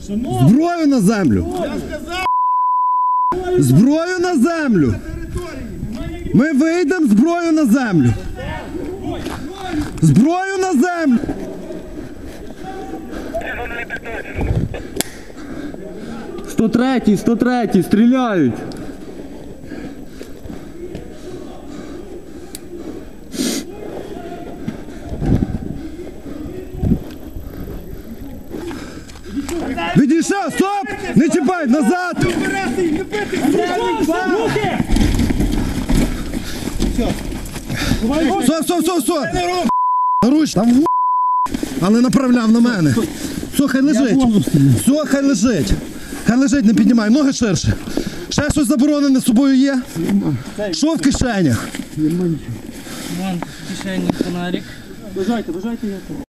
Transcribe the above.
Зброю на землю! Зброю на землю! Ми вийдемо, зброю на землю! Зброю на землю! «103-й, стріляють! Відійшов, стоп! Не чіпай, назад! Все! Руч, там в***, але направляв на мене. Все, хай лежить. Все, хай лежить. Хай лежить, не піднімай, ноги ширше. Ще щось заборонене з собою є? Що в кишенях? Вон в кишені фонарик. Бажайте,